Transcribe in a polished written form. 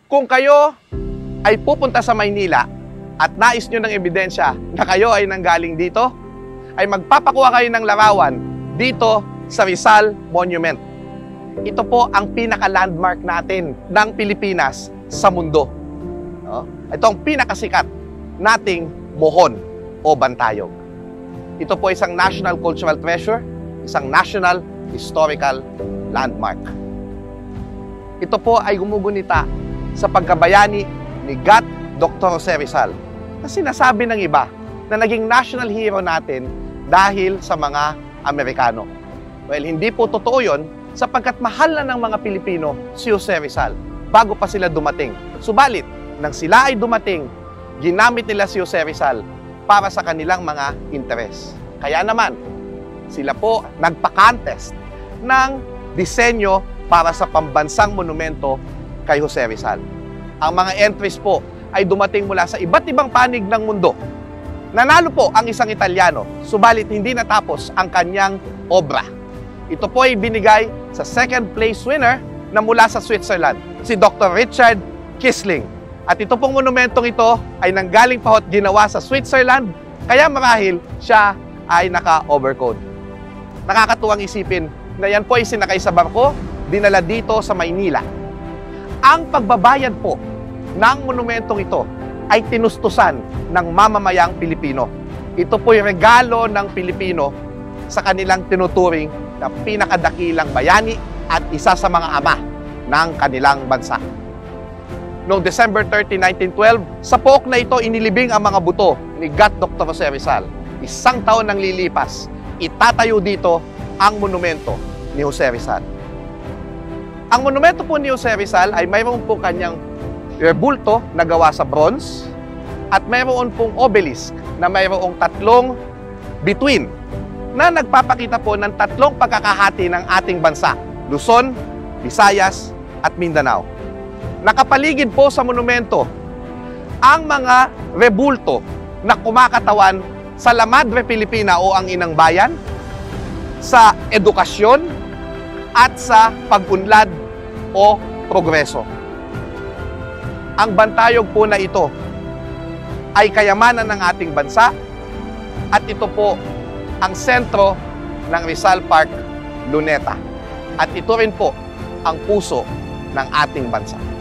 Kung kayo ay pupunta sa Maynila at nais nyo ng ebidensya na kayo ay nanggaling dito, ay magpapakuha kayo ng larawan dito sa Rizal Monument. Ito po ang pinaka-landmark natin ng Pilipinas sa mundo. No? Ito ang pinakasikat nating mohon o bantayog. Ito po isang national cultural treasure, isang national historical landmark. Ito po ay gumugunita sa pagkabayani ni God Dr. Jose Rizal na sinasabi ng iba na naging national hero natin dahil sa mga Amerikano. Well, hindi po totoo yun sapagkat mahal na ng mga Pilipino si Jose Rizal bago pa sila dumating. Subalit, nang sila ay dumating, ginamit nila si Jose Rizal para sa kanilang mga interes. Kaya naman, sila po nagpa-contest ng disenyo para sa pambansang monumento kay Jose Rizal. Ang mga entries po ay dumating mula sa iba't ibang panig ng mundo. Nanalo po ang isang Italyano, subalit hindi natapos ang kanyang obra. Ito po ay binigay sa second place winner na mula sa Switzerland, si Dr. Richard Kissling. At ito pong monumentong ito ay nanggaling pa at ginawa sa Switzerland, kaya marahil siya ay naka-overcoat. Nakakatuwang isipin na yan po ay sinakay sa barko, dinala dito sa Maynila. Ang pagbabayad po ng monumentong ito ay tinustusan ng mamamayang Pilipino. Ito po'y regalo ng Pilipino sa kanilang tinuturing na pinakadakilang bayani at isa sa mga ama ng kanilang bansa. Noong December 30, 1912, sa pook na ito inilibing ang mga buto ni God Dr. Jose Rizal. Isang taon nang lilipas, itatayo dito ang monumento ni Jose Rizal. Ang monumento po ni Jose Rizal ay mayroon po kanyang rebulto na gawa sa bronze at mayroon pong obelisk na mayroong tatlong bituin na nagpapakita po ng tatlong pagkakahati ng ating bansa, Luzon, Visayas at Mindanao. Nakapaligid po sa monumento ang mga rebulto na kumakatawan sa La Madre Pilipina o ang Inang Bayan, sa edukasyon at sa pag-unlad o progreso. Ang bantayog po na ito ay kayamanan ng ating bansa at ito po ang sentro ng Rizal Park, Luneta. At ito rin po ang puso ng ating bansa.